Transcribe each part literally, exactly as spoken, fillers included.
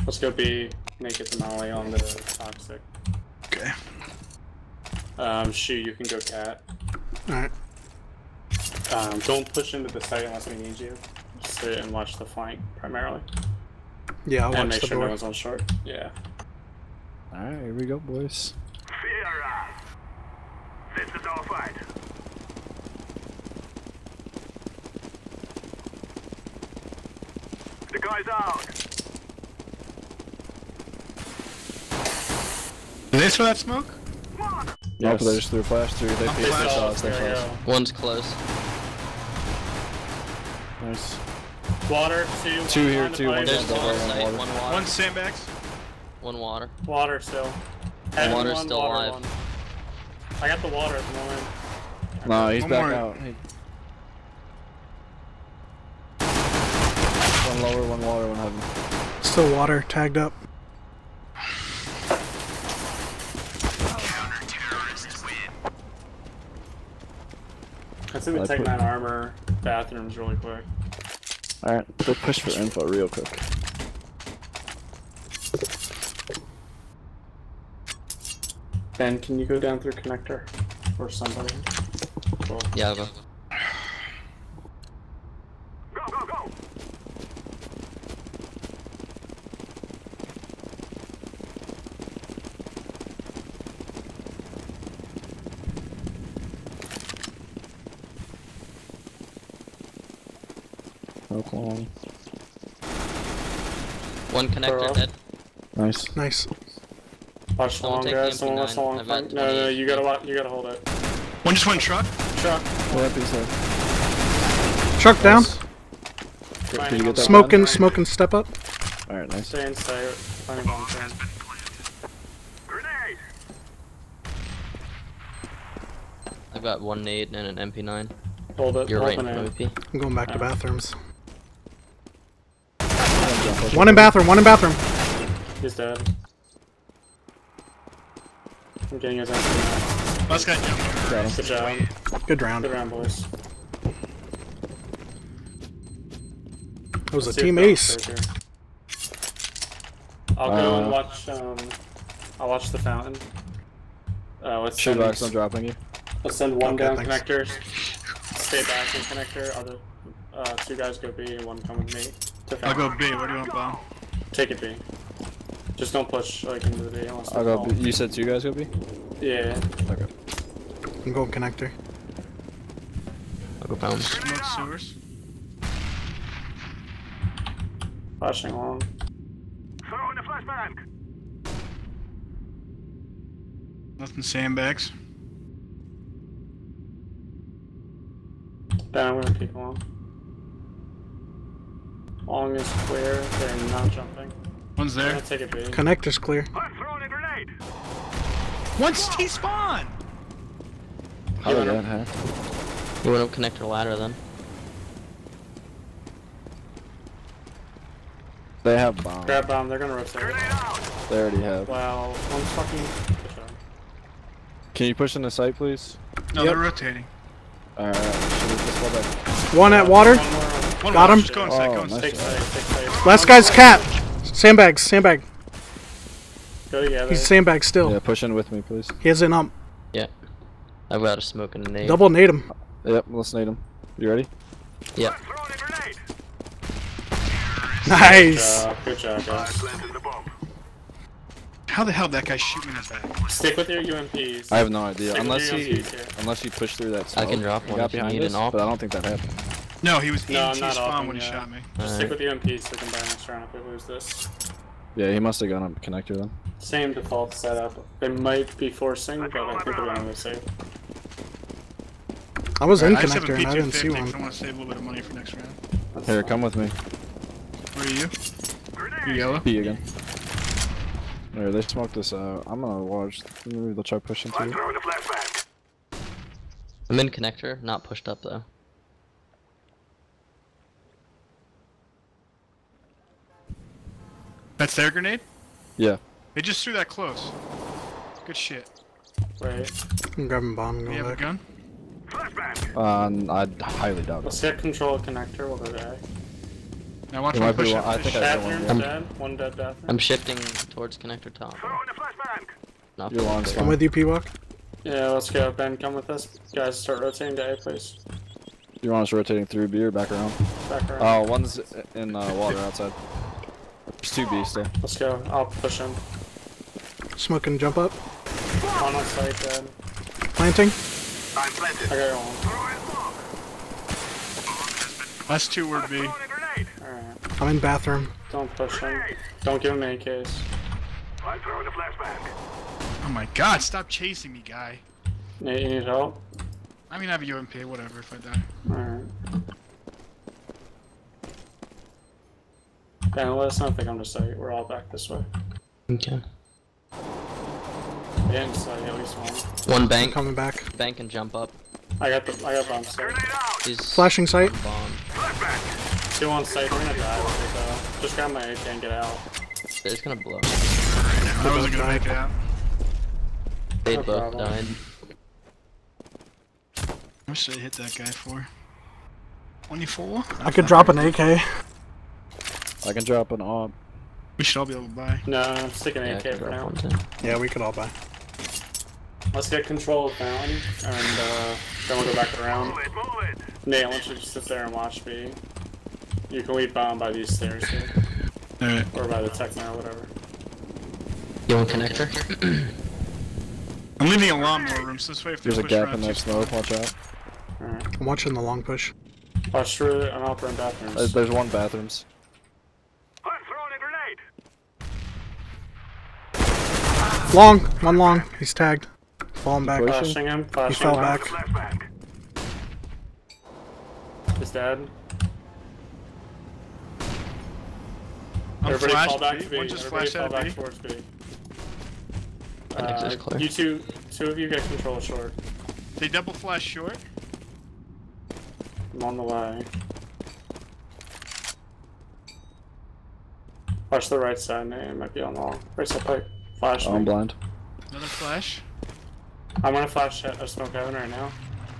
Let's go B. Make it the molly on the toxic. Okay. Um, shoot, you can go cat. Alright. Um, don't push into the site unless we need you. Just sit and watch the flank primarily. Yeah, I'll and watch make the sure door. no one's on short. Yeah. Alright, here we go, boys. Fear us. This is our fight. The guy's out. Did they throw that smoke? Yep, they just threw a flash through. They Oh, faced flash. their shots, their There you shots. go. One's close. Nice. Water, two. Two one here, behind the two, pipe. one There's down, one one site, water. one water. One sandbags. One water. Water still. Heavy Water's one, still water alive. one. I got the water at the moment. No, he's One back more. out. Hey. One lower, one water, one heavy. Still water, tagged up. Let's see the I Tech put- nine armor bathrooms really quick. Alright, we'll push for info real quick. Ben, can you go down through connector? Or somebody? Cool. Yeah, I'll go. Go, go, go. Smoke long. One connector Throw. dead. Nice. Nice. Watch the Someone long take guys, the someone watch the M P nine. long I've got flank. No, no, no, twenty-eight. you gotta watch, you gotta hold it. One just went truck. Truck. Yeah, piece of. Truck down. Did you get that? Smoking, down? smoking, step up. Alright, nice. Stay in sight. Plenty bomb train. Grenade. I've got one nade and an M P nine. Hold it. You're hold right in the front nade. of me. I'm going back to Alright. bathrooms. Push One in bathroom, one in bathroom. He's dead. I'm getting his M P nine. Last guy jumped. Got him. Good job. Good round. Good round, boys. It was a Let's see team if ace. Doc's right here. I'll go and Uh, watch, um, I'll watch the fountain. Uh, let's send, Shoebox, I'm dropping you. let's send one Okay, down thanks. connectors. Stay back in connector. Other, uh, two guys go B and one come with me. To I'll fountain. go B. Where do you want bomb? Take it B. Just don't push like into the B unless I'll they go fall. B. You said two guys go B? Yeah. Okay. I'm going connector. I'll go pound. Smoke sewers. Flashing long. Throw in the flashbang. Nothing sandbags. Then I'm gonna peek long. Long is clear. They're not jumping. One's I'm there. gonna take it B. Connector's clear. I'm throwing a grenade. One's T-spawn! How You did wanna- that happen? You want to connector ladder then? They have bomb. Grab bomb. They're gonna rotate. Grenade out. They already have. Wow. One's fucking. Good job. Can you push in the site, please? No, Yep. they're rotating. Alright, should we just fall back? One at water. One more. One Got more, him. Just go inside, Oh, go inside. nice. Take sight. Take sight. Last guy's cat. Sandbags, sandbag. Go together. He's sandbag still. Yeah, push in with me, please. He has an ump. Yeah. I've got a smoke and a nade. Double nade him. Yep, let's nade him. You ready? Yeah. I'm throwing a grenade. Nice. Good job. Good job, guys. Planting the bomb. How the hell did that guy shoot me in the back? Stick with your U M Ps. I have no idea. Stick with Unless your he, U M Ps here. unless he pushed through that I smoke. can drop and one got if you behind need us, an op. but I don't think that happened. No, he was No, in I'm not T-spawn open when he yet. shot me. Just stick Alright. with U M Ps so we can buy next round if we lose this. Yeah, he must have gone up connector then. Same default setup. They might be forcing, but I think we're gonna save. I was in I just have a connector and I P two didn't see fifty because I one. want to save a little bit of money for next round. That's Here, fine. come with me. Where are you? Grenade. You yellow? B again. There, they smoked this out. I'm gonna watch. Maybe they'll try pushing I'm through. throwing a flashbang. I'm in connector, not pushed up though. That's their grenade? Yeah. They just threw that close. Good shit. Wait. I'm grabbing bomb and You going have a back. gun? Flashbang. Uh, I highly doubt Let's it. get control of connector. We'll go A. Now watch You one might be push one- I up. think I saw one. Bathroom Yeah. dead. One dead bathroom. I'm shifting towards connector top. Throwing the flashbang. Not You're long I'm spawn. with you, P-Walk. Yeah, let's go. Ben, come with us. Guys, start rotating to A, please. You want us rotating through B or back around? Back around. Oh, one's in uh, water outside. There's two B still. Let's go. I'll push him. Smoking jump up. On on site, dead. Planting. I'm planted. I got one. Throwing smoke. Last two were B. Throwing a grenade. Alright. I'm in bathroom. Don't push him. Don't give him A Ks. I'm throwing a flashbang. Oh my god, stop chasing me, guy. Nate, you need help? I mean, I have a U M P, whatever, if I die. Alright. Ben, let us know if they come to site. We're all back this way. Okay. They didn't site, at least one. One I'm bank. coming back. Bank and jump up. I got the I got bomb site. Grenade out. He's Flashing sight. bomb. Flashbang. Two on site, we're gonna die with it though. Just grab my A K and get out. It's gonna blow. I wasn't gonna make it out. They No both problem. died. How much did I hit that guy for? twenty-four? I could drop an A K. I can drop an op. We should all be able to buy. No, I'm sticking Yeah, I A K can for drop now. one too. Yeah, we could all buy. Let's get control of Fountain, and uh, then we'll go back around. Move it, move it. Nate, I want you to sit there and watch me. You can leave bomb by these stairs here, Alright. or by the Techno or whatever. You want connector? I'm leaving a lawnmower room, so this way if they There's a push gap around in too that slow. smoke, watch out. Alright. I'm watching the long push. Watch through an upper and Uh, bathrooms. there's one bathrooms. I'm throwing a grenade. Long. One long. He's tagged. Falling back. Push. Flashing him, flashing fell him. back. Flashbang. He's dead. I'm Everybody fall flashed back B. to B. One just Everybody flashed fall out back B. towards B. Connector's Uh, clear. you two, two of you get control of short. They double flash short. I'm on the way. Watch the right side, Nate. It might be on the long. Right side pipe. Flash Oh, I'm me. blind. Another flash. I'm gonna flash a smoke heaven right now.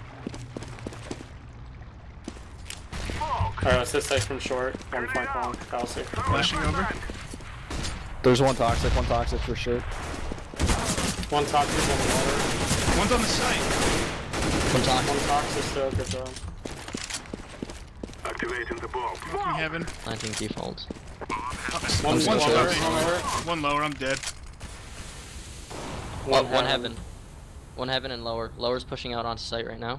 Smoke. Alright, let's hit safe from short. One flank long. Fallacy. Flashing over. There's one toxic, one toxic for sure. One toxic, one water. One's on the site. One top. One toxic still, good job. Activating the bomb. Smoking heaven. Planting defaults. One, One's one in lower, short. one lower. One lower, I'm dead. One, one heaven. One heaven and lower. Lower's pushing out onto site right now.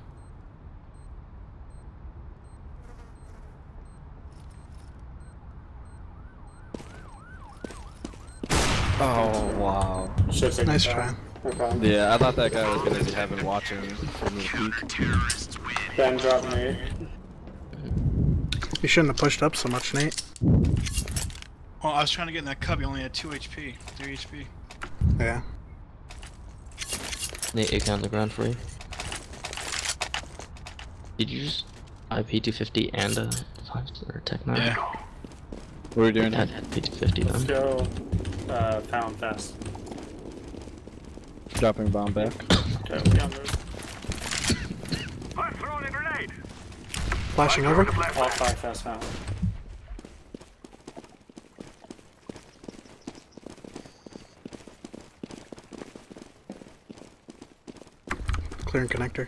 Oh, wow. Should take Nice it try. back. No problem. Yeah, I thought that guy was gonna be having watching from the peak. Ben drop me. You shouldn't have pushed up so much, Nate. Well, I was trying to get in that cub. He only had two H P. three H P. Yeah. Nate, A K on the ground for you. Did you just I P two fifty and a five or tech nine? Yeah. What are we doing Had here? had P two fifty Let's then. go. Uh, pound fast. Dropping bomb back. Okay, we got move. I'm throwing a grenade. Flashing over. All five fast pound. Clearing connector.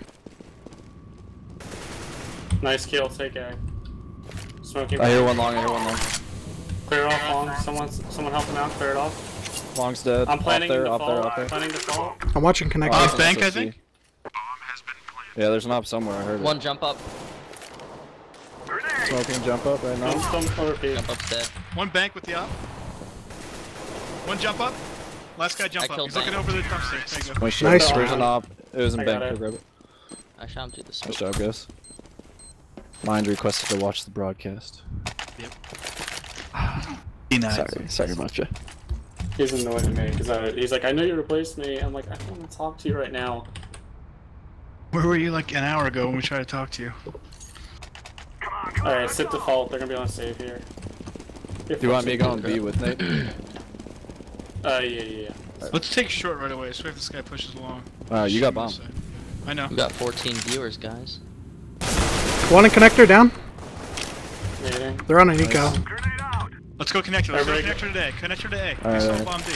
Nice kill, take A. Smoking. I hear one long, I hear one long. Clear off long. Someone, someone help him out. Clear it off. Long's dead. I'm planning up there, to up there, fall. up there. Planning to fall. I'm watching connector. Uh, Awesome, bank, I S S C. think. Yeah, there's an op somewhere, I heard One it. jump up. Grenade. Smoking jump up right Don't, now. don't overpeak. Jump up's dead. One bank with the op. One jump up. Last guy jump I up. killed He's looking bank. over the dump safe. There you go. Oh, shit. Nice. There's an op. It was in I got bank. it. Go grab it. I shot him through the smoke. Nice job, guys. Mind requested to watch the broadcast. Be nice. Sorry, sorry about you. He's annoyed at me because he's like, I know you replaced me. I'm like, I don't want to talk to you right now. Where were you like an hour ago when we tried to talk to you? Come on, come on. Alright, sit default. They're gonna be on save here. Do you want me to go on B with Nate? Uh, yeah, yeah, yeah. Let's take short right away. So if this guy pushes along. Uh, you got bomb. I know. We got fourteen viewers, guys. One in connector down. Nading. They're on an eco. Grenade out. Let's go connector. Let's go Everybody connector to A. Connector to A. Alright, Next alright. bomb D.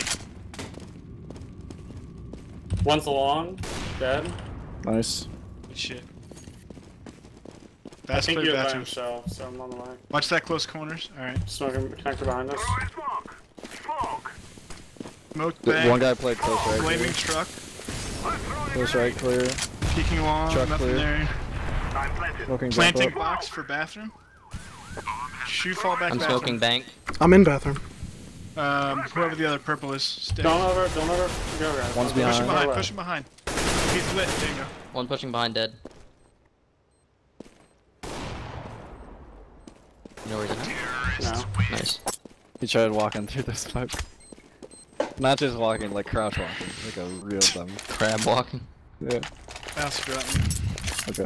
One's along. Dead. Nice. Good shit. I Fast think play you're by bathroom. himself, so I'm on the way. Watch that close corners. Alright. Smoking connector behind us. Throwing smoke. Smoke. Smoke The, bang. one guy played close right. Flaming Clear. truck. I'm throwing a Close grenade. right clear. Peeking long. Truck Nothing clear. there. I'm planted. Smoking jump Planting up. box for bathroom. Shoe fall back I'm bathroom. smoking bank. I'm in bathroom. Um, whoever the other purple is. Stay. Don't over, don't over. Go, guys. One's Push him behind. behind. Go Push him behind. He's lit. There you go. One pushing behind dead. You know where he's at? No. Nice. He tried walking through the smoke. Not just walking, like crouch walking, like a real dumb. Crab walking. Yeah. Bounce drop me. Okay.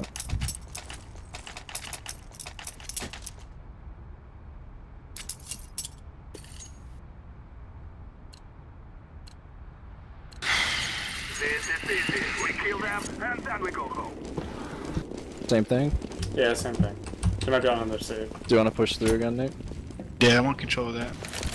This is easy. We kill them and then we go home. Same thing. Yeah, same thing. They might be on another save. Do you want to push through again, Nate? Yeah, I want control of that.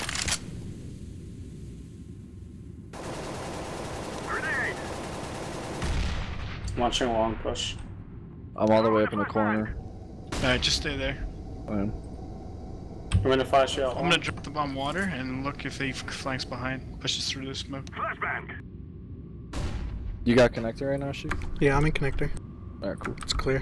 Grenade. Launching a long push. I'm all the way up in the corner. Alright, just stay there. Fine. I'm gonna flash you out. I'm gonna drop the bomb water and look if he flanks behind. Pushes through the smoke. Flashbang. You got connector right now, Sheik? Yeah, I'm in connector. Alright, cool. It's clear.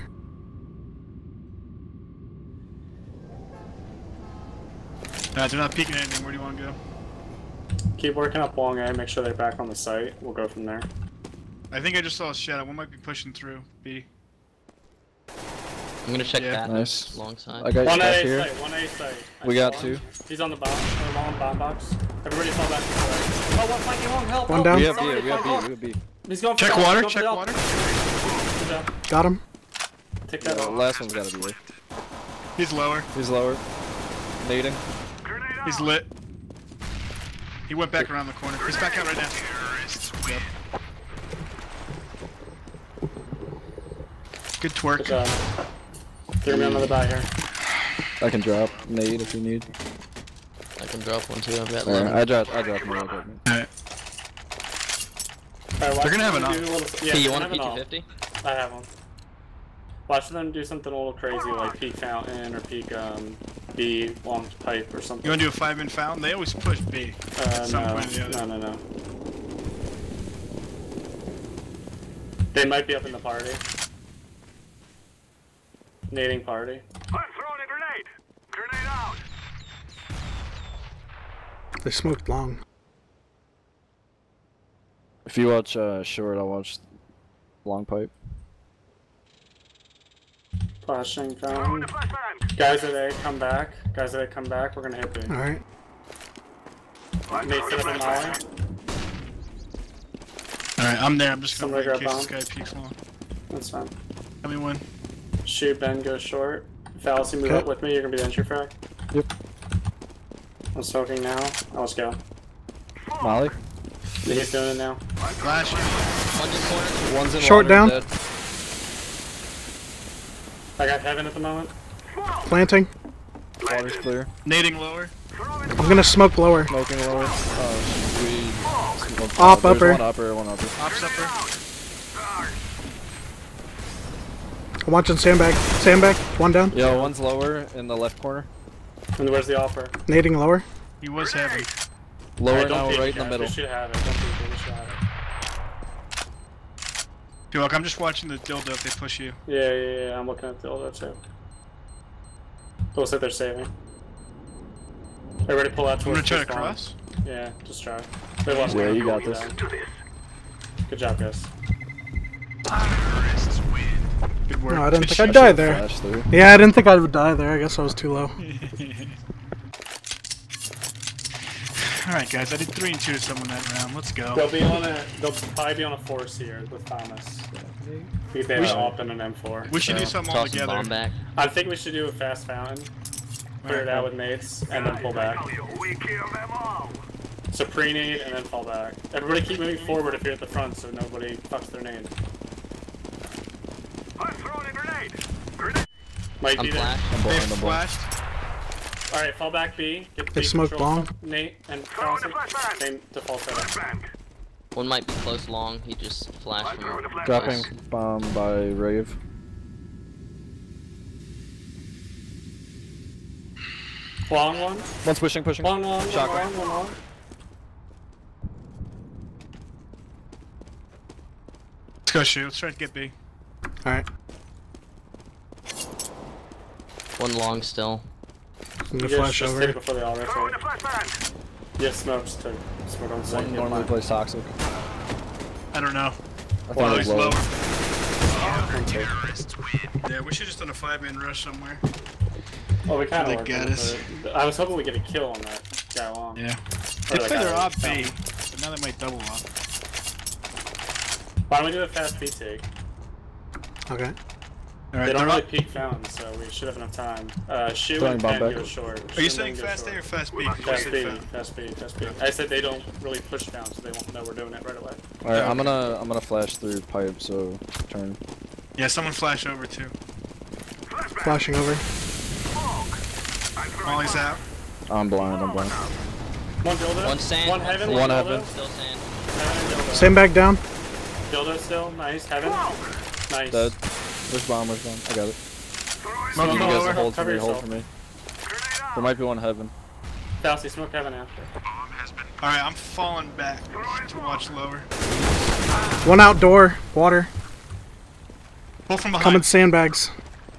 Uh, they're not peeking anything. Where do you want to go? Keep working up long A, make sure they're back on the site. We'll go from there. I think I just saw a shadow. One might be pushing through. B. I'm gonna check Yeah. that Nice. long side. I got One you back A here. site, one A site. I We saw got one. two. He's on the bomb, or long bomb box. Everybody fall back to the right. Oh, one flanking long, help, One help. down. We have B, Somebody we have B, flank we have B. long. He's going for Check the water. go for Check the water. Good job. Got him. Take Yeah, that the off. last one's gotta be there. He's lower. He's lower. Nading. Grenade out. He's lit. He went back around the corner. He's back out right now. Yep. Good twerk. Good job. Throw me another die here. I can drop nade if you need. I can drop one too. I've got Alright, lemon. I dropped. I dropped nade. I dropped nade. Alright. Alright, watch They're gonna have them an do op. a little- Yeah, Hey, you they're want a gonna P have two an fifty? op. I have one. Watch them do something a little crazy, like peak fountain or peak um, B long pipe or something. You want to do a five-man fountain? They always push B. Uh, at some no, point or the other. no, no, no. They might be up in the party. Nading party. I'm throwing a grenade. Grenade out. They smoked long. If you watch uh, short, I'll watch long pipe. Flashing Throwing fountain. the flashbang. Guys at A, come back. Guys at A, come back. We're gonna hit B. Alright. I'm Nate, throwing set the up a molly. flashbang. Alright, I'm there. I'm just gonna Somebody wait in grab case this bomb. guy peeks long. That's fine. Let me win. Shoot, Ben, go short. Fallacy, move Okay. up with me. You're gonna be the entry frag. Yep. I'm smoking now. Oh, let's go. Molly. Yeah, he's doing it now. Flash. One in corner. One's in Short water, down. dead. I got heaven at the moment. Planting. Water's clear. Nading lower. Throwing I'm gonna smoke lower. Smoking lower. Oh, we. Op There's upper. One upper, one upper. Ops upper. I'm watching sandbag. Sandbag. One down. Yo, one's lower in the left corner. And where's the offer? Nading lower. He was heavy. Lower Alright, don't now, peek, right in the guys. middle. We should have it. Don't peek, we should have it. Dude, look, I'm just watching the dildo if they push you. Yeah, yeah, yeah. I'm looking at the other too. Looks like they're saving. Everybody pull out I'm towards gonna try the to spawn. cross. Yeah, just try. They lost Yeah, one. you got this. to this. Good job, guys. Good work. No, I didn't Good think I'd shit. die there. Flash through. Yeah, I didn't think I would die there. I guess I was too low. Alright, guys, I did three and two to someone that round. Let's go. They'll be on a. They'll probably be on a force here with Thomas. Because they have We an should- op and an M four. We should do So, something all toss some together. bomb back. I think we should do a fast fountain. Clear it out with mates and then pull back. We kill them all. So pre-nade and then fall back. Everybody keep moving forward if you're at the front so nobody fucks their nade. I'm throwing a grenade. Grenade. Might I'm be there. flash. I'm They blind, I'm blind. flashed. Alright, fall back B. Get They B smoked control. long. Nate and Throwing the Kelsey. flashbang. Same default setup. Flashbang. One might be close long. He just flashed I'm throwing the from flashbang. Dropping bomb by Rave. Long one. One's pushing, pushing. Long, long, one Shocker. long, one long. Let's go shoot. Let's try to get B. Alright. one long still. I'm You gonna guys flash just take it over. before they all Throwing the rotate. flashbang. Yeah, smokes too. Smoke on site. One Get normally mine. plays toxic. I don't know. I Oh, thought it he's was low. low. Yeah, we should just done a five-man rush somewhere. Oh, we kind They of got us. I was hoping we get a kill on that guy long. Yeah. Or They that play guy their long. op B, but now they might double up. Why don't we do a fast B take? Okay. Alright, They don't they're really up. peek fountain, so we should have enough time. Uh, shoot Throwing and bomb can back. go short. Are you Shoot saying and go fast A short. or fast B? 'Cause you Fast said B, fast. fast B, fast B. I said they don't really push down, so they won't know we're doing it right away. Alright, I'm gonna I'm gonna flash through pipe, so turn. Yeah, someone flash over too. Flashbang. Flashing over. Smoke. I'm throwing Molly's fire. out. I'm blind, I'm blind. One dildo. One sand, One one heaven. sand. One dildo. heaven. Still sand. Heaven and dildo. Sandbag down. Dildo still. Nice. Heaven. Smoke. Nice. Dead. Where's bomb, where's bomb? I got it. Throwing Smoke You them guys over. hold for Cover me, hold yourself. for me. grenade out. There might be one heaven. Falsey, smoke heaven after. Alright, I'm falling back to watch lower. One outdoor. Water. Pull from behind. Coming sandbags.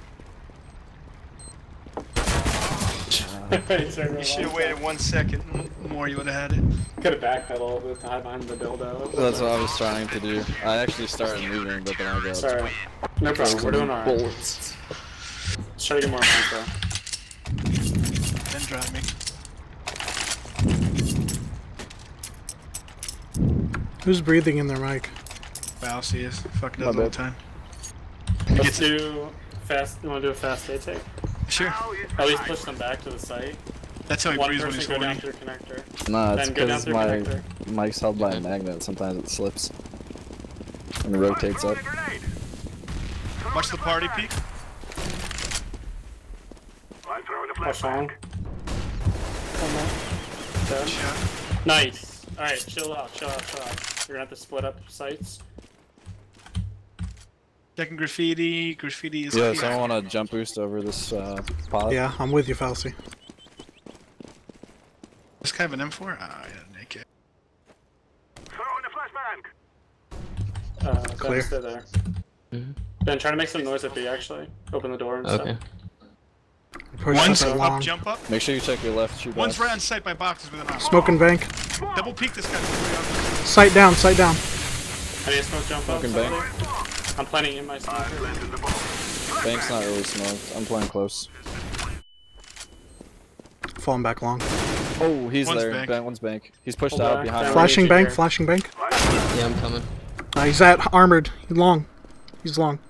You should have waited one second more, you would have had it. Could have backpedaled a little bit to hide behind the dildo. That's what I was trying to do. I actually started moving, but then I got Sorry. No problem. We're doing alright. bullets. Let's try to get more info. Then drive me. Who's breathing in their mic? Falsey is. Fucking My does all the bad. time. Let's do fast. You want to do a fast A take? Sure. Now is At least right. push them back to the site. That's how he One breathes when he's person go down holding. through connector. Nah, it's Then go down because through my connector. mic's held by a magnet. Sometimes it slips and it rotates up. Throwing a grenade. Watch the party peek. I'm throwing a Push long. flashbang. One more. Dead. Shot. Nice. Alright, chill out, chill out, chill out. You're gonna have to split up sites. Second graffiti. Graffiti is Yeah, here. someone want to jump boost over this uh, pod? Yeah, I'm with you, Falsey. This guy have an M four? Ah, yeah, naked. Throwing a flashbang. Uh, Clear. Ben, stay there. Mhm. Ben, try to make some noise at B actually. Open the door and Okay. stuff. Push One's up up, long. jump up. Make sure you check your left shoe One's box. right on sight by boxes with an op. Smoking bank. Double peek this guy. Sight down, sight down. I need a smoke jump up. Smoking somebody. bank. I'm planning in my smoke. Planted the bomb. Bank's not really smoked. I'm playing close. Falling back long. Oh, he's One's there. bank. Bank. One's bank. He's pushed Hold out back, behind down. me. Flashing Here. bank, flashing bank. Yeah, I'm coming. Uh, he's at armored. He's long. He's long.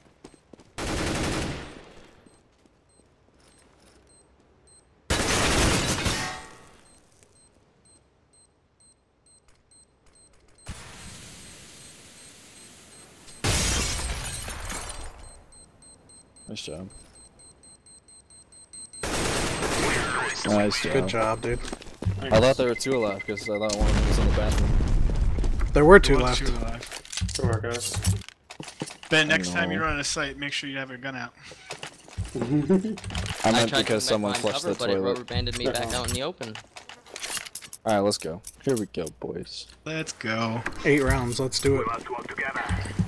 Nice job. Nice job. Good job, dude. I thought there were two left because I thought one of them was in the bathroom. There were two One, left. two left. Good work, guys. Ben, next time No. you run a site, make sure you have your gun out. I I meant tried to because come someone back flushed cover, the but it rubber toilet. banded me back out in the open. Alright, let's go. Here we go, boys. Let's go. Eight rounds. Let's do it. Let's work together.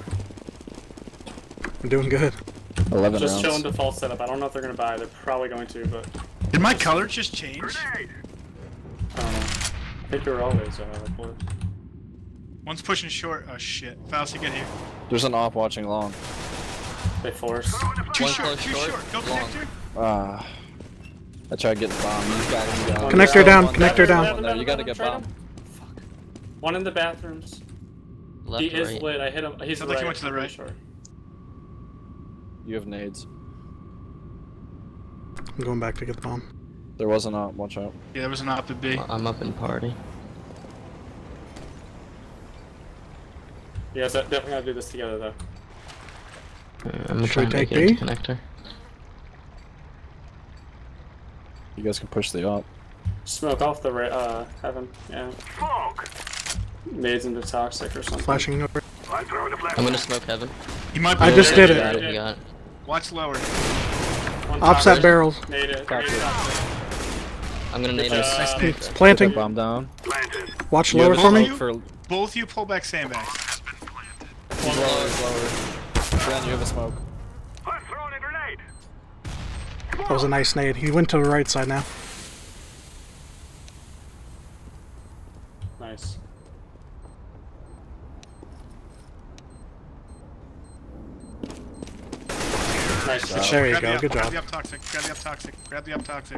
We're doing good. eleven Just rounds. chilling default setup. I don't know if they're gonna buy. They're probably going to, but Did my color just change? Grenade. I don't know. I think they were always uh, blue. One's pushing short. Oh shit. Faust, you get here. There's an op watching long. They force. Throwing a Too One short, close too short, short. Go long. connector. Ah. I tried getting bomb. You got him. You got him. Connector You got down, one connector there, down. one there. You gotta get Trade bomb. him. One in the bathrooms. Left He or is right. lit. I hit him. He's Sounds right. like he went to the I'm pretty right. Sure. You have nades. I'm going back to get the bomb. There was an op. Watch out. Yeah, there was an op at B. I'm up in party. You guys definitely gotta do this together though. Uh, I'm gonna Should try we and make take it into B? connector. You guys can push the op. Smoke off the ra uh heaven. Yeah. Smoke. Nades into toxic or something. Flashing over. I'm throwing the flash. I'm gonna smoke heaven. You might be I just Yeah, did you it. got it. You got it. Watch lower. One Opposite toxic. barrels. Nade it. Copy. Nade toxic. I'm gonna nade Nice. it. Nice Uh, nade. It's Put planting. that bomb down. Planted. Watch You lower have for a me. smoke for Both you pull back sandbags. One lower, lower. lower. Then you have a smoke. I'm throwing a grenade. That was a nice nade. He went to the right side now. Nice. Nice job. There you Grab the go. up, Good grab job. the up toxic. Grab the up toxic. Grab the up toxic.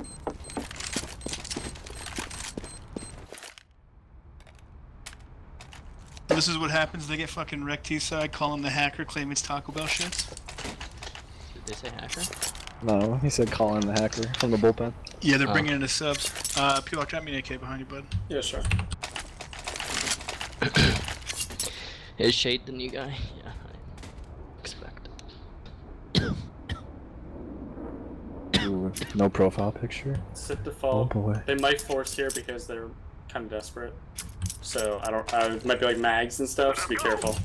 This is what happens. They get fucking wrecked T-side, call him the hacker, claim it's Taco Bell shit. Did they say hacker? No, he said call in the hacker from the bullpen. Yeah, they're Oh. bringing in the subs. Uh, P-Lock, drop me an A K behind you, bud. Yeah, sure. Is Shade the new guy? Yeah, I expect. Ooh, no profile picture. Sit Oh default. boy. They might force here because they're kind of desperate. So I don't. I it might be like mags and stuff. So be careful.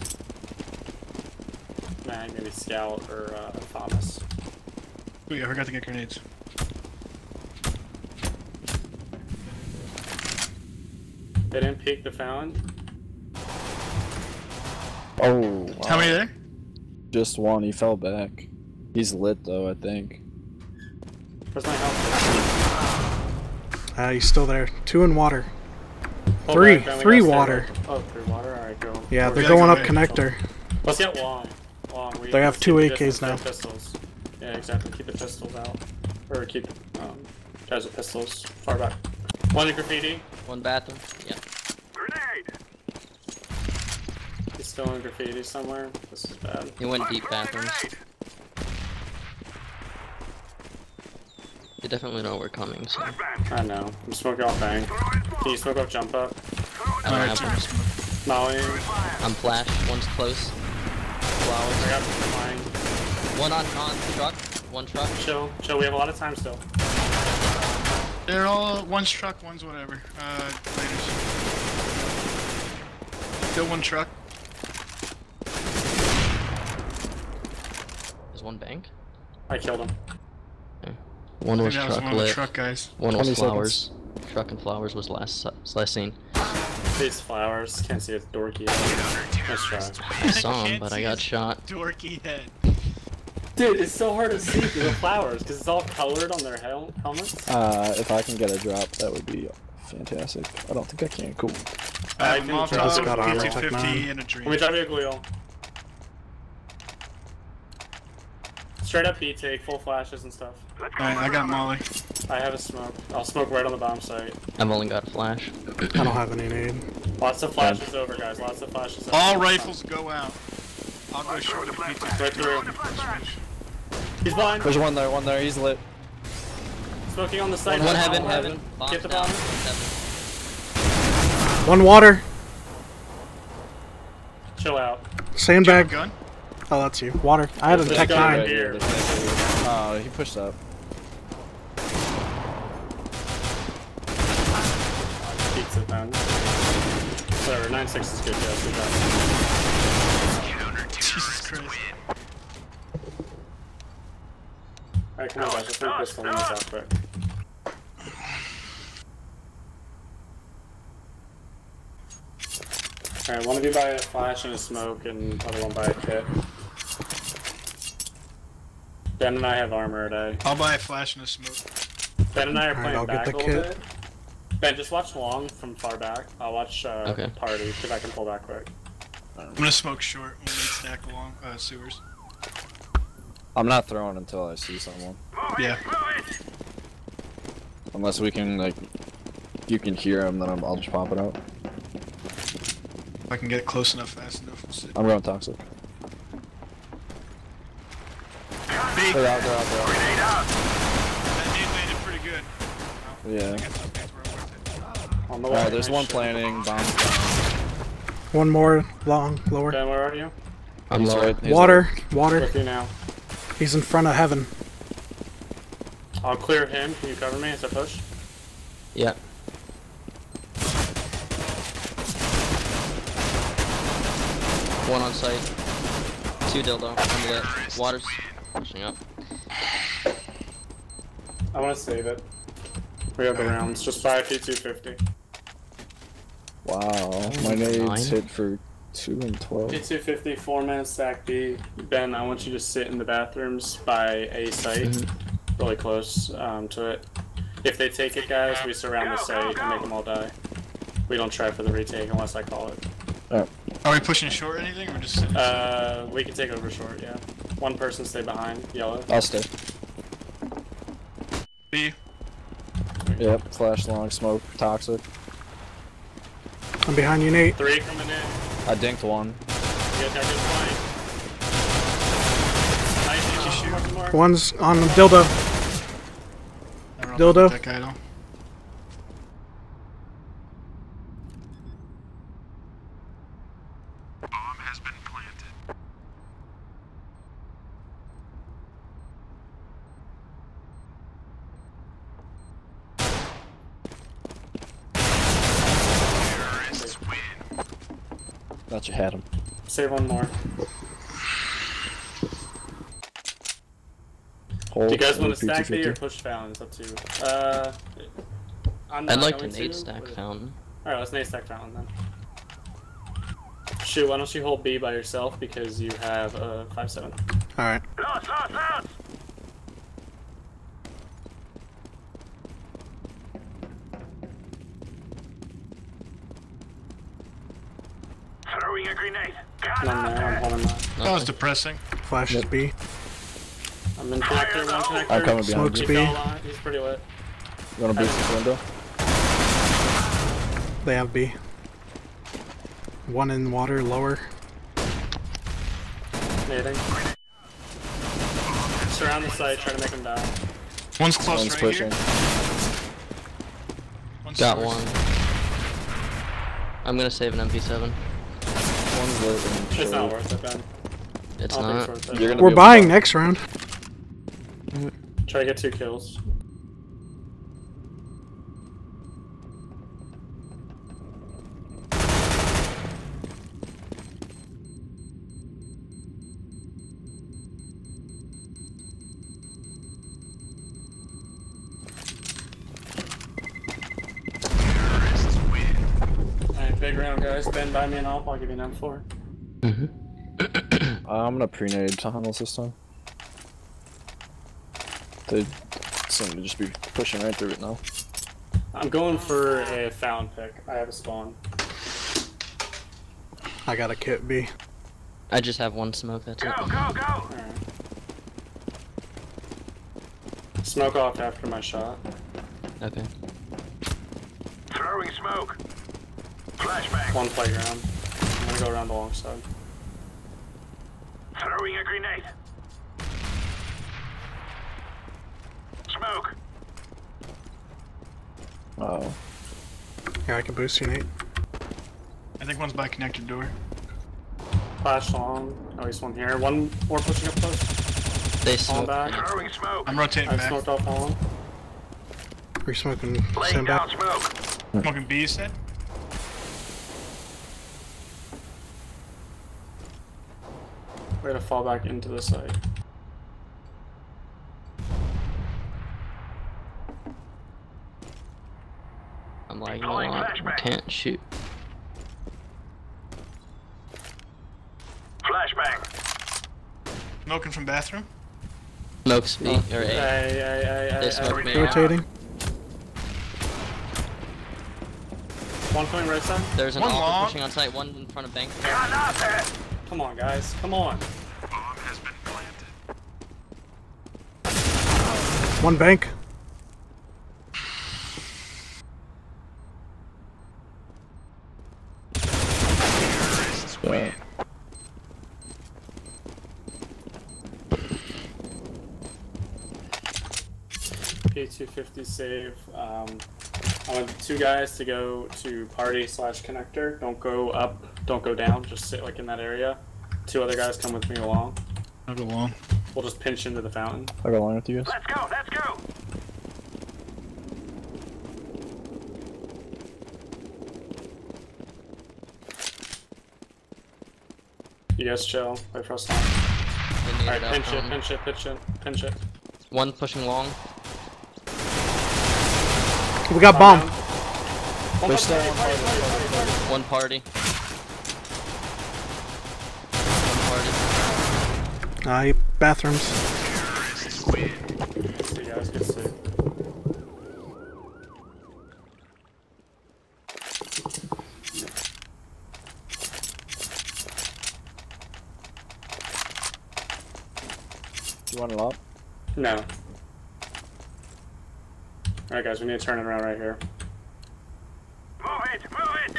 Mag, maybe scout or uh, Thomas. Oh yeah, I forgot to get grenades. They didn't peek the fountain. Oh. Wow. How many there? Just one. He fell back. He's lit though, I think. Where's my help? Uh, he's still there. Two in water. Pull Three. back, then we Three gotta stay water. away. Oh, three water. All right, go. Yeah, We're they're Yeah, going go up ahead. connector. Let's get long. Long. We, They have let's two keep the A Ks distance now. for Pistols. Yeah, exactly. Keep the pistols out. Or keep um, guys with pistols far back. One in graffiti. One bathroom. Yeah. Grenade. He's still in graffiti somewhere. This is bad. He went deep Throwing a bathrooms. grenade. They definitely know we're coming, so. Flashbang. I know. I'm smoking off bang. Throwing Can you smoke. smoke off jump up? Throwing I don't Alright, have two one. smoke. Molly. fire. I'm flash. One's close. I Flowers. got flying. One on on truck. One truck. Chill. Chill. We have a lot of time still. They're all one's truck, one's whatever. Uh, laters. Still one truck. There's one bank. I killed him. Okay. One I was think that was truck one of the lit. truck guys. One was twenty flowers. Truck and flowers was last last seen. These flowers. Can't see it's dorky. Nice try. I saw him, can't but I see got his shot. Dorky head. Dude, it's so hard to see through the flowers because it's all colored on their hel helmets. Uh, if I can get a drop, that would be fantastic. I don't think I can. Cool. I I have a can drop it. Got armor Molotov, tech P two fifty, nine. and a dream. Let me drop you a glue. Straight up B take, full flashes and stuff. Let's go. Alright, I got Molly. I have a smoke. I'll smoke right on the bomb site. I've only got a flash. I don't have any nade. Lots of flashes over, guys. Lots of flashes over. All rifles go out. I'll go short with the P two Right fifty. through. He's blind. There's one there, one there. He's lit. Smoking on the site. One heaven, heaven. Bombs Get the down. bomb. Heaven. One water. Chill out. Sandbag. Gun? Oh, that's you. Water. I had a There's tech a guy nine. right here. Oh, he pushed up. Peeks it then. Whatever, nine six is good, guys. Good job. Jesus Christ. Alright, come on, guys. Let's make pistol in this out quick. Alright, one of you buy a flash and a smoke, and other one buy a kit. Ben and I have armor today. I'll buy a flash and a smoke. Ben and I are Alright, playing I'll get back the a little kit. bit. Ben, just watch long from far back. I'll watch uh, Okay. party, because I can pull back quick. I'm gonna smoke short when we stack along uh, sewers. I'm not throwing until I see someone. Yeah. Unless we can, like, you can hear him, then I'm, I'll just pop it out. If I can get close enough, fast enough, we'll see. I'm going toxic. Big. They're out, they're out, they're out. Grenade out. That nade landed pretty good. Yeah. I guess those guys were worth it. On the way. Alright, there's nice one shot. planning, bombs down. One more long, lower. Ben, where are you? I'm He's low. right- he's Water. Water. With you now. He's in front of heaven. I'll clear him. Can you cover me as I push? Yeah. One on site. Two dildo. I'm lit. Water's pushing up. I want to save it. We have the rounds. Just buy a P two fifty. Wow, my nades hit for two and twelve. P two fifty, four minutes stack B. Ben, I want you to sit in the bathrooms by A site, mm-hmm. really close um, to it. If they take it, guys, we surround the site and make them all die. We don't try for the retake unless I call it. Alright. Are we pushing short or anything, or just sitting? Uh, we can take over short, yeah. One person stay behind, yellow. I'll stay. B. Yep, flash long, smoke, toxic. I'm behind you, Nate. Three coming in. I dinked one. You guys got good flying. Nice, One's on the dildo. I don't know Dildo. about that guy though. Bomb has been planted. Terrorists win. Thought you had him. Save one more. Hold Do you guys want to P two stack fifty. B or push fountain? It's up to you. Uh, I'm I'd not like to going nade stack What- fountain. Alright, let's nade stack fountain then. Shoot, why don't you hold B by yourself because you have a five seven. Alright. Lost, lost, lost! Throwing a grenade. Got None out there, I'm there. holding that. That was depressing. Flash is B. I'm in connector, one connector. I'm coming behind Smokes He you. B. fell on, he's pretty lit. You wanna boost this window? They have B. One in water, lower. Nading. Surround the site, try to make him die. One's close One's right pushing. here. One's Got source. one. I'm gonna save an M P seven. One's lit and It's short. not worth it, Ben. It's I don't not. think it's worth it. You're gonna We're be buying able to- next round. Try to get two kills. Terrorists win. Alright, big round, guys. Ben, buy me an op, I'll give you an M four. Mm-hmm. Uh, I'm gonna pre-nade tunnels this time. They seem to just be pushing right through it now. I'm going for a fountain pick. I have a spawn. I got a kit B. I just have one smoke, that's Go, it. go, go! Alright. Smoke off after my shot. Okay. Throwing smoke. Flashbang. One playground. I'm gonna go around the long side. Throwing a grenade. Smoke. Oh. Yeah, I can boost you, Nate. I think one's by connector door. Flash long. Oh, he's one here. One more pushing up close. They Fall smoke. back. Throwing smoke. I'm rotating I back. smoked off one. We're smoking. Laying Stand down back. smoke. Smoking B, you said? Way to fall back into the site. I'm lagging a Deploying lot. flashbang. Can't shoot. Flashbang. Smoking from bathroom. Smokes B, or A. Hey, hey, hey, They hey, smoke hey. me. Rotating. One coming right side. There's an One offer long. pushing on site, one in front of bank. Got out there. Come on, guys. Come on. Bomb has been planted. One bank. Terrorists win. P two fifty save. Um, I want two guys to go to party slash connector. Don't go up. Don't go down. Just sit like in that area. Two other guys come with me along. I'll go long. We'll just pinch into the fountain. I'll go along with you guys. Let's go, let's go. You guys chill. Wait for us to. Alright, pinch it, pinch it, pinch it, pinch it. One pushing long. We got bomb. There's still one party. One party. One party. Uh, bathrooms. See you guys, good sleep. Do you want it up? No. Alright guys, we need to turn it around right here. Move it, move it!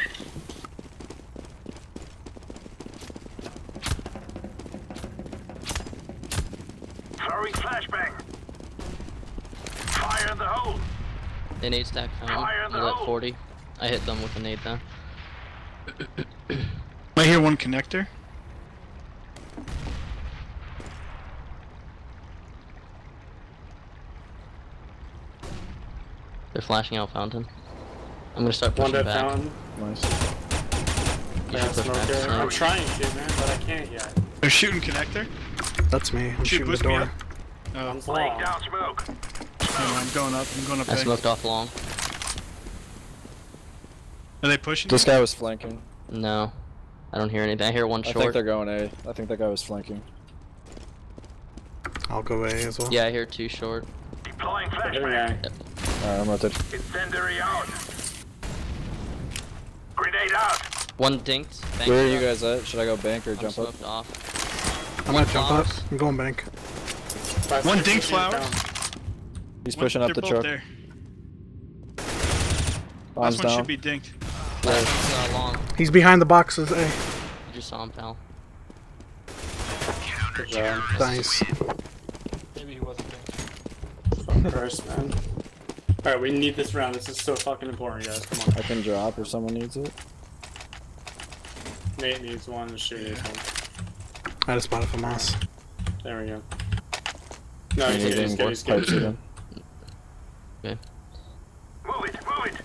Throwing flashbang. Fire in the hole. They nade stack found. Fire in the I'm at hole. forty. I hit them with a nade though. I hear one connector. They're flashing out fountain. I'm gonna start One pushing dead back. fountain. Nice. You Yeah, should push smoke back. here. I'm Snipe. trying to, man, but I can't yet. They're shooting connector. That's me. I'm Shoot, shooting the boost me door. up. Oh, I'm Laying long. down smoke. never mind, I'm going up. I'm going up I there. smoked off long. Are they pushing? This you? guy was flanking. No. I don't hear anything. I hear one I think short. they're going A. I think that guy was flanking. I'll go A as well. Yeah, I hear two short. Deploying They're hitting flashbang. A. Alright, I'm rotating. Incendiary out. Grenade out. One dinked. Bank Where are it you up. guys at? Should I go bank or I'm jump up? smoked off. I'm gonna jump up. flowers. I'm going bank. Five One seconds, dink shoot flowers. down. He's One- pushing up they're the both truck. There. Bombs Last one down. should be dinked. Last one's uh, long. He's behind the boxes. A. You just saw him, pal. Good job. Nice. Maybe he wasn't dinked. Fuck Christ, man. Alright, we need this round. This is so fucking important, guys. Come on. I can drop if someone needs it. Nate needs one, and Shoe needs one. I just spotted from us. There we go. No, he's good, he's good, he's Pipes good. again. Move it, move it.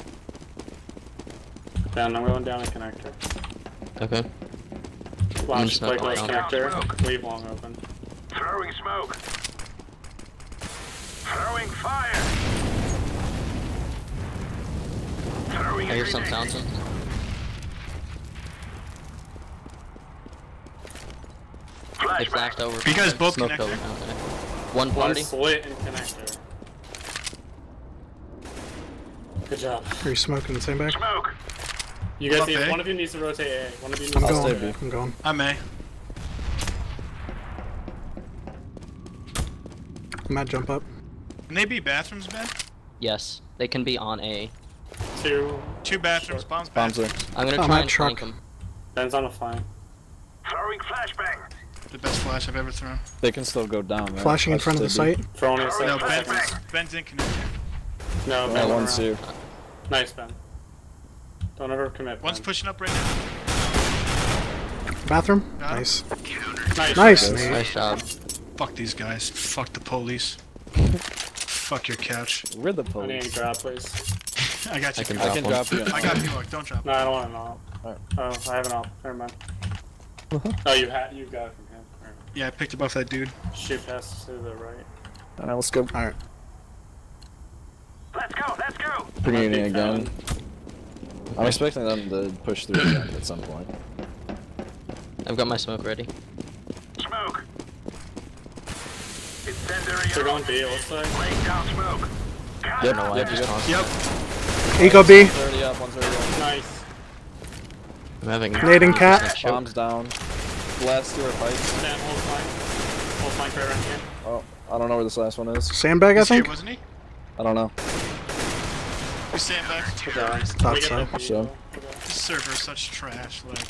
Down, I'm going down a connector. Okay. Launch, just play not close going connector. Leave long open. Throwing smoke. Throwing fire. Throwing I hear some grenade. fountain. They Flashbang. flashed over. You guys fountain, both smoked connector? over fountain. One One party. slit and connector. Good job. Are you smoking the same bag? Smoke. You guys Up need, A? one of you needs to rotate A. One of you needs I'm to I'll going. stay B. I'm going. I'm A. I'm at jump up. Can they be bathrooms, Ben? Yes, they can be on A. two. Two bathrooms, Sure. bombs, Bombs there. bathrooms. I'm gonna I'm try at and truck. flank them. Ben's on a flank. Throwing flashbang. The best flash I've ever thrown. They can still go down, right? Flashing in I front of the should stay B. site. For only a No, second. Ben's, seconds. Ben's in connector. No, Ben That went one's around. here. Nice, Ben. Don't ever commit, One's Ben. pushing up right now. Bathroom. Got him. Nice. Nice. Nice, Ben. Nate. Nice job. Fuck these guys. Fuck the police. Fuck your couch. We're the I need a police. grab, please. I got you. I can I drop can one. drop you. I got you. Look, don't drop. No, I don't want an op. Alright. Oh, I have an op. Never mind. Oh, you had you got it from him. Alright. Yeah, I picked up off that dude. Shoot pass to the right. Alright, let's go. Alright. Let's go, let's go. Bringing Might it be again. found. I'm expecting them to push through again at some point. I've got my smoke ready. Smoke. Incendiary They're out. going B, it looks like. Laying down smoke. Got Yep, it. I yep, just yep. tossed Yep. Eco B. thirty up, one thirty up. Nice. I'm having Nading cat. choke. Bombs down. Last two are fights. Stand, hold flank. Hold flank right around here. Oh, I don't know where this last one is. Sandbag, I He's here, think. wasn't he? I don't know. We stand back. Good job. Thought We get so. that B, So. though. Okay. This server is such trash. Like,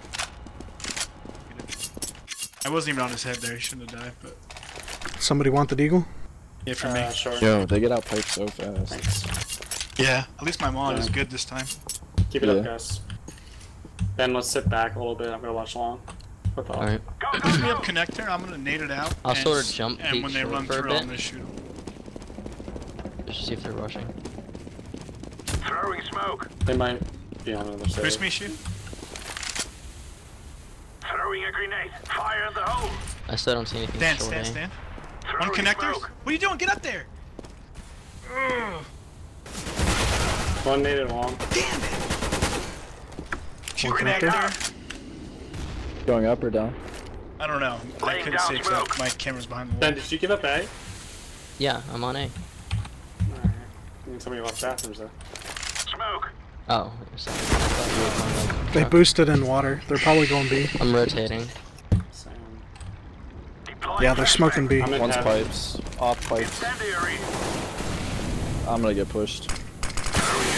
I wasn't even on his head there. He shouldn't have died. But Somebody want the deagle? yeah, for Uh, me. sure. Yo, they get out piped so fast. Thanks. Yeah. At least my mod Yeah. is good this time. Keep it up, Yeah. guys. Ben, let's sit back a little bit. I'm gonna watch long. With all. Alright. Go, go, Push me go. up connector. I'm gonna nade it out. I'll and sort of s- jump And peek when they short run for a through, bit. I'm gonna shoot them. Just see if they're rushing. Throwing smoke. They might be on the other side. Chris me shoot. Throwing Throwing a grenade. Fire in the hole. I still don't see anything Stand, short stand, A. stand. One Throwing connectors. smoke. What are you doing? Get up there. Ugh. One needed long. Damn it. Two One connector. connector. Going up or down? I don't know. I Laying couldn't down see because smoke. my camera's behind the wall. Ben, did you give up A? Yeah, I'm on A. Alright. You can tell me about bathrooms though. Smoke. Oh, sorry. I thought you were talking about They truck. boosted in water. They're probably going B. I'm rotating. Same. Deploying Yeah, they're smoking B. I'm in One's heaven. pipes. Off pipes. Incendiary. I'm gonna get pushed. Throwing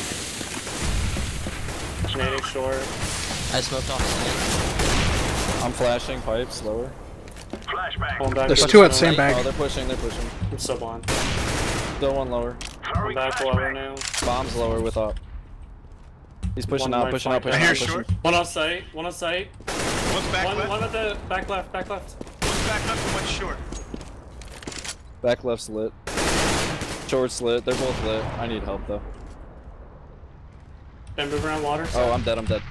a grenade. Nading short. I smoked off sand. I'm flashing pipes lower. Flashbang. Pulling back. There's to the two at center. Oh, sandbag. they're pushing, they're pushing. I'm so blind. Still one lower. I'm Throwing back lower flashbang. now. Bombs lower with up. He's pushing One out, right pushing out, flank. pushing I out, hear pushing. short. One on site. One on site. One's back One, left. one at the back left. Back left. One's back left and one's short. Back left's lit. Short's lit. They're both lit. I need help though. Ben, move around water. Oh, I'm dead, I'm dead.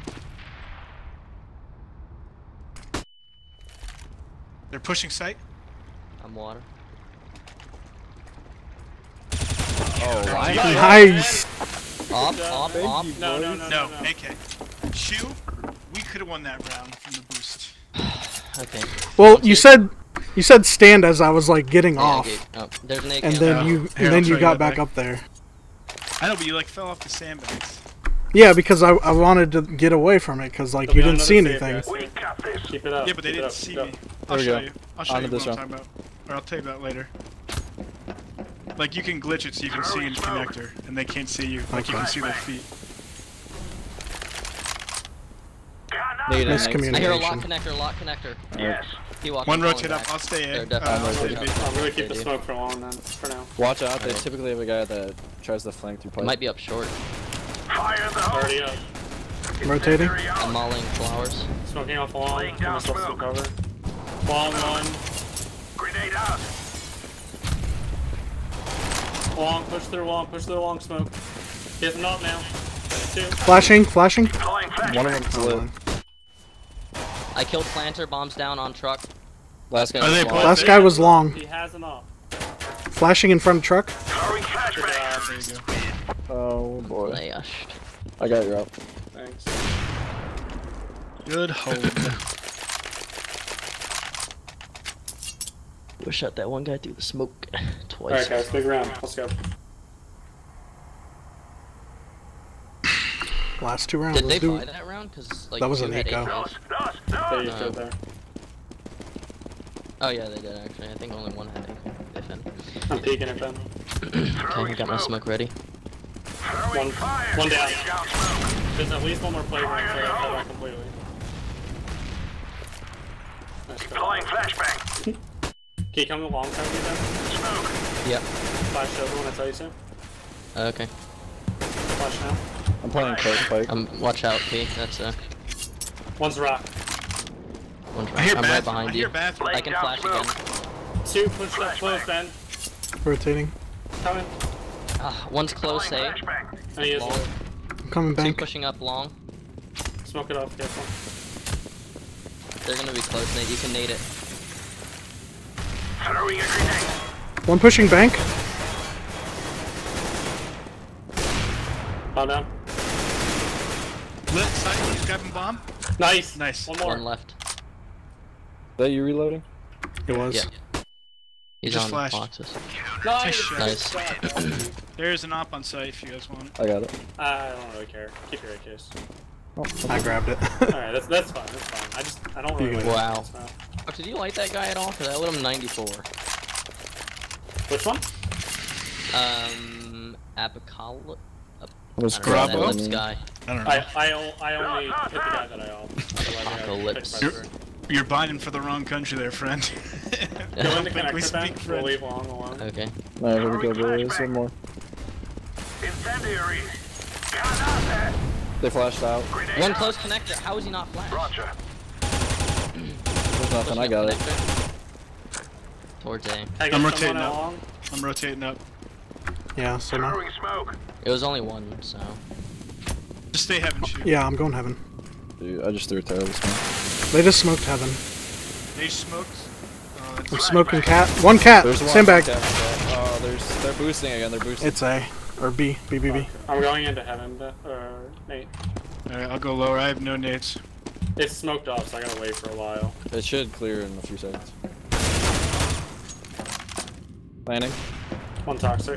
They're pushing site. I'm water. Oh, why? Nice. Op, job. op, Thank op. you. No, no, no, No, no, no. A K. Shoe, we could have won that round from the boost. Okay. Well, you said you said stand as I was like getting Yeah, off, okay. Oh, there's an A K. and on then Oh, the- you here, and I'll then try you to got get back back. up there. I know, but you like fell off the sandbags. Yeah, because I, I wanted to get away from it because like They'll you be on didn't see another save, anything. guys. We got this. Keep it up. Yeah, but they keep it didn't up, see keep it me. up. I'll There we show go. you. I'll show On you to what this I'm round. talking about. Or I'll tell you about later. Like you can glitch it so you can see in connector, and they can't see you. Like you can see their feet. Need it, Miscommunication. I hear a lock connector, lock connector. Yes. He walked One falling rotate up. back. I'll stay They're in. definitely Uh, rotating. maybe. I'll really keep the They do. smoke for long then, for now. Watch out, they Alright. typically have a guy that tries to flank through It pipe. might be up short. Fire in the hole. Already up. Rotating. Incendiary I'm out. mauling flowers. Smoking off long. Laying Give down myself some smoke. cover. Long one. Grenade out. Long. Push through long. Push through long smoke. He has him up now. Two. Flashing, flashing. Deploying flashbang. One of them's lit. I killed planter, bombs down on truck. Last guy Are was they long. both- Last guy was long. He has him up. Flashing in front of truck. Throwing Good flashbang. job. There you go. Oh boy. Flashed. I got you out. Thanks. Good hold. We shot that one guy through the smoke twice. Alright guys, big round. Let's go. Last two rounds. Did they Let's do buy it. that round? Cause like That was two an had eco. eight kills. Lost, lost, They lost. used it there. Oh yeah, they did actually. I think only one had eight. If any. I'm peeking at them. Okay, got my smoke ready. Throwing One- fire. one down. Laying down smoke. There's at least one more playground, so I cut that completely. Nice go. Deploying flashbang. Can you come to long time with them? Smoke. Yep. Flash over when I tell you to. Okay. Flash now. I'm playing close pipe. Um, watch out, P. That's uh, One's rock. one I drop. hear I'm bathroom. right behind I you. hear bathroom. I can flash again. Two pushed up close, Ben. Rotating. Coming. Ah, one's close, Deploying eh? flashbang. And he is Long. I'm coming Two back. pushing up long. Smoke it off, careful. They're gonna be close, Nate. You can nade it. Throwing a grenade. One pushing bank. Calm down. Lit side. He's grabbing bomb. Nice. Nice. One more. One left. Is that you reloading? It was. Yeah. He's Just on flashed. boxes. Nice. Nice. Nice. There's an op on site if you guys want it. I got it. I don't really care. Keep your A Ks. Oh, I grabbed it. Alright, that's that's fine. That's fine. I just I don't really You like can- Wow. this map. Oh, did you light that guy at all? Cause I lit him ninety-four. Which one? Um, Apocalypse. was I don't know that Grabo? lips guy. I don't know. I I, o- I only hit the guy that I ult. Otherwise I gotta Apocalypse. fix my career. You're binding for the wrong country there, friend. Go in I the don't think we connector then. speak We'll French. leave long alone. Okay. Alright, here we go, boys. One more. Incendiary. Granate. They flashed out. Grenade One out. close connector. How is he not flashed? Roger. There's nothing, I got it. Connector. Towards A. I got I'm someone rotating up. along. I'm rotating up. Yeah, so now. Throwing smoke. It was only one, so. Just stay heaven shoot. Yeah, I'm going heaven. Dude, I just threw a terrible spin. They just smoked heaven. They smoked. Uh, I'm smoking cat. One cat. There's one Sandbag. cat, cat. Oh, there's they're boosting again. They're boosting. It's A or B. B B B. I'm going into heaven, but, or Nate. Alright, I'll go lower. I have no nades. It's smoked off, so I gotta wait for a while. It should clear in a few seconds. Landing. One toxic.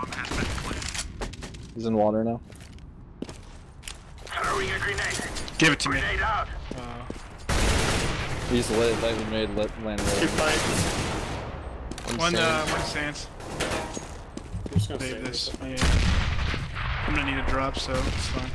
He's in water now. Throwing a grenade. Give it to me. Grenade out. Uh, He's lit. They made lit land Two right. fights. One one, uh, sand. one sands. I'm just gonna Save save this. this. Oh, yeah. I'm gonna need a drop, so it's fine.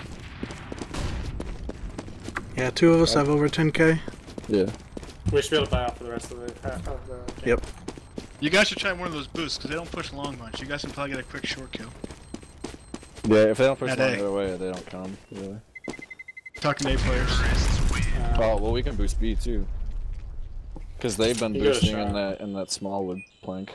Yeah, two of us have over ten K. Yeah. We should be able to buy off for the rest of the. Uh, of the game. Yep. You guys should try one of those boosts, because they don't push long much. You guys can probably get a quick short kill. Yeah. If they don't push At long A. the other way, they don't come. Really. Talking to A players. Uh, Oh well, we can boost B too. Cause they've been You got a boosting in shot. that in that small wood plank.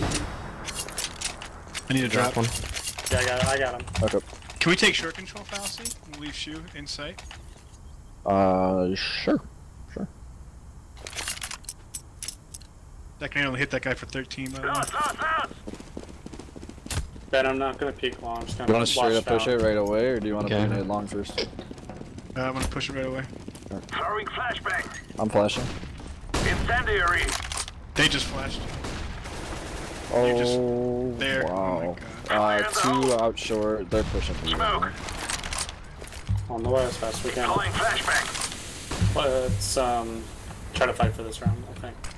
I need a drop. one. Yeah, I got it. I got him. Okay. Can we take short control fallacy? We'll leave shoe in sight. Uh, sure. Sure. That can only hit that guy for thirteen, by the way. Lost, lost, lost. Ben, I'm not gonna peek long. I'm just gonna You want to straight watch up push down. it right away, or do you want to Okay. play it long first? Uh, I'm gonna push it right away. Throwing flashbang. I'm flashing. Incendiary. They just flashed. Oh, just- there. wow. Oh uh, two out short. They're pushing for you. Smoke. On the way as fast as we can. Calling flashbang. Let's um try to fight for this round. I think.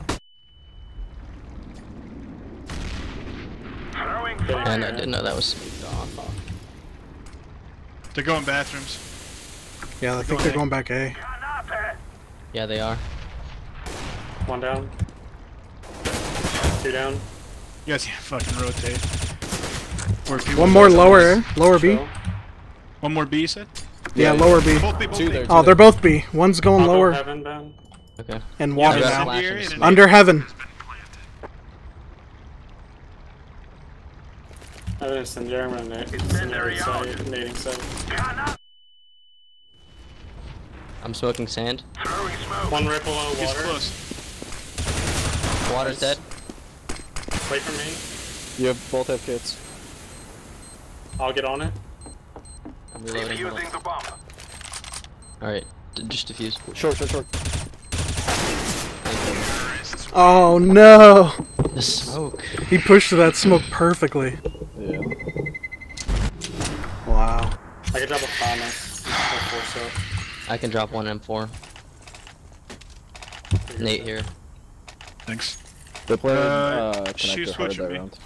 Throwing Getting fire. And I here. didn't know that was smoked off. They're going bathrooms. Yeah, I think they're going back A. Canapa. Yeah, they are. One down. Two down. You guys can fucking rotate. Where people One more lower. Lower B. Chill. One more B, you said? Yeah, lower B. Both B, both Two B. there. Oh, they're both B. One's going I'll go lower heaven, Ben. Okay. and water Yeah, Yeah, now. incendiary and an Under heaven. I have an incendiary. I'm gonna nade. Incendiary Incendiary out. site. Nading site. Canapa. I'm smoking sand. Throwing smoke. One rip below He's water. close. Water's dead. Wait for me. You have both have kits. I'll get on it. I'm reloading. hold on. Defusing the bomb. Alright, d- just defuse. Short, short, short. Oh no! The smoke. He pushed that smoke perfectly. Yeah. Wow. I can drop a promise. I'll force it. I can drop one M four. Nate here. Thanks. They played Uh, uh, shoot connector switch hard with that me. round.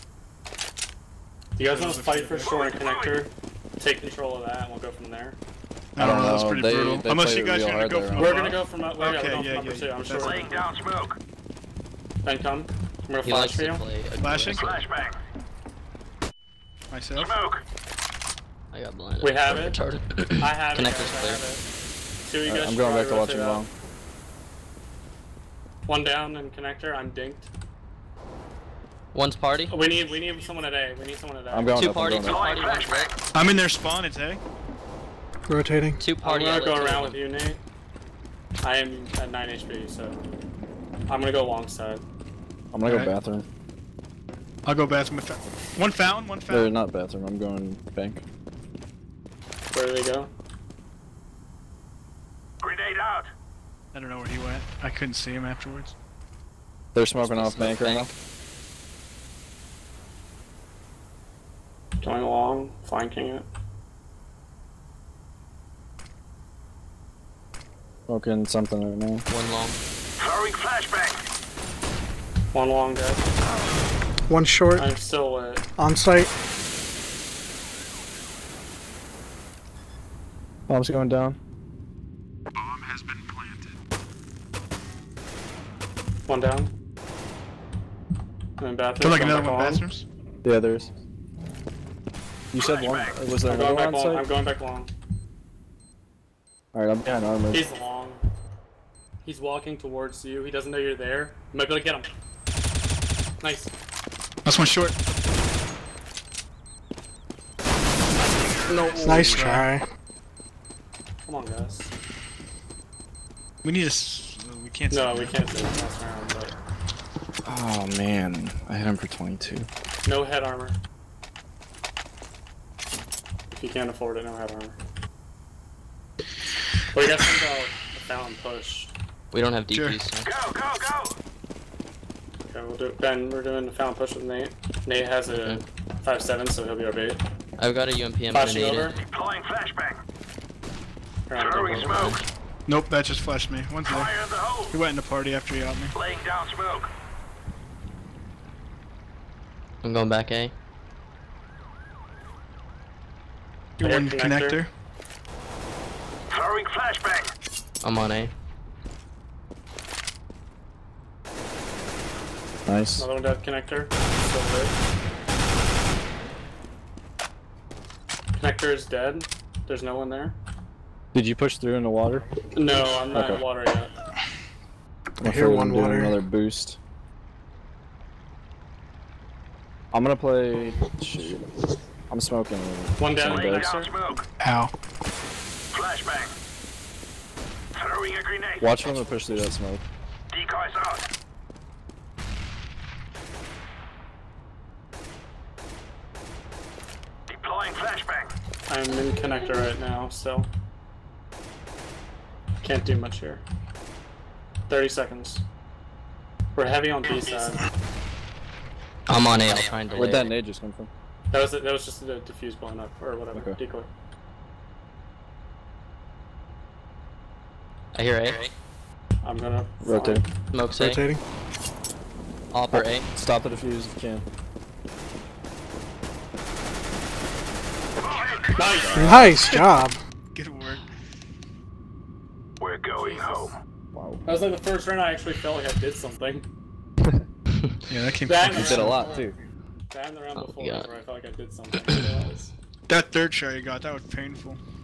You guys want to fight for short and connector? Take control of that, and we'll go from there. I don't know, that's know, pretty they- brutal. they Unless played you it guys real are gonna hard go there, from huh? We're above. gonna go from up. We're Okay, gonna go yeah, from yeah, upper two. yeah. I'm sure. That's- we're Laying gonna- down smoke. Ben, come. I'm gonna He flash likes for to you. play Flashing? aggressive. Flashbang. Myself. Smoke. I got blinded. We have it. Retarded. I have it. Connector's Guys, I clear. have it. Two of you Alright, guys I'm should going back to probably watching rotate out. long. One down and connector. I'm dinked. One's party. We need we need someone at A. We need someone at A. I'm going Two up, I'm party, going two up. party, one's lit. I'm in their spawn, it's A. Rotating. Two I'm party. gonna I go lit two around of with them. you, Nate. I am at nine H P, so I'm gonna go long side. I'm gonna go Alright. bathroom. I'll go bathroom with fa- one fountain, one Or fountain. not bathroom, I'm going bank. Where do they go? Grenade out. I don't know where he went. I couldn't see him afterwards. They're smoking off Smoke bank right now. bank. Going along, flanking it. Smoking something right now. One long. Throwing flashbang. One long dead. One short. I'm still lit. On site. Bomb's going down. One down. And then bathroom. Feel like going another back one long. bathrooms. Yeah, there's. You said one. Was there I'm another going back one on long. I'm site? going back long. Alright, I'm behind armor. He's long. He's walking towards you. He doesn't know you're there. You might be able to get him. Nice. That's one short. No. Nice try. Come on, guys. We need a. S we can't. No, see we that. can't do it last round, but Oh man, I hit him for twenty-two. no head armor. If you can't afford it, no head armor. Well, you gotta think about a fountain push. We don't have D Ps. Sure. So. Go, go, go! Okay, we'll do it. Ben, we're doing the fountain push with Nate. Nate has a Okay. five seven, so he'll be our bait. I've got a U M P. I'm gonna Flashing need over. it. Deploying flashbang. Around Throwing the smoke. Nope, that just flashed me. One's there. Fire in the hole. He went in the party after he got me. Laying down smoke. I'm going back A. Air One connector. connector. Throwing flashbang. I'm on A. Nice. Another one dead connector. Still lit. Connector is dead. There's no one there. Did you push through in the water? No, I'm not in Okay. water yet. I'm I hear afraid one I'm doing water. Another boost. I'm gonna play. Shoot. I'm smoking. One down, Same Laying base. down smoke. Ow. Flashbang. Throwing a grenade. Watch for him to push through that smoke. Decoys out. Deploying flashbang. I'm in connector right now, so can't do much here. thirty seconds. We're heavy on B side. I'm on A. I'll try and delay. Where'd that it. nade just come from? That was that was just the diffuse blowing up or whatever. Okay. Decoy. I hear A. I'm gonna Rotate. Smokes A. Rotating. Upper A. Stop the defuse if you can. Nice. Nice job. Good work. We're going home. Wow. That was like the first round I actually felt like I did something. Yeah, that came That- from You did a lot too. That and the round Oh, before yeah. where I felt like I did something. I realized. That third shot you got, that was painful.